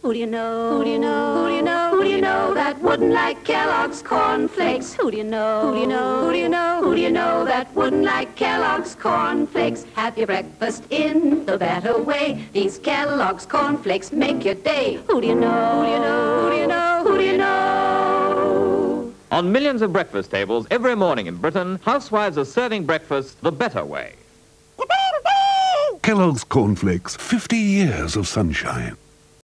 Who do you know? Who do you know? Who do you know? Who do you know that wouldn't like Kellogg's Cornflakes? Who do you know? Who do you know? Who do you know? Who do you know that wouldn't like Kellogg's Cornflakes? Have your breakfast in the better way. These Kellogg's Cornflakes make your day. Who do you know? Who do you know? Who do you know? Who do you know? On millions of breakfast tables every morning in Britain, housewives are serving breakfast the better way. Kellogg's Cornflakes, 50 years of sunshine.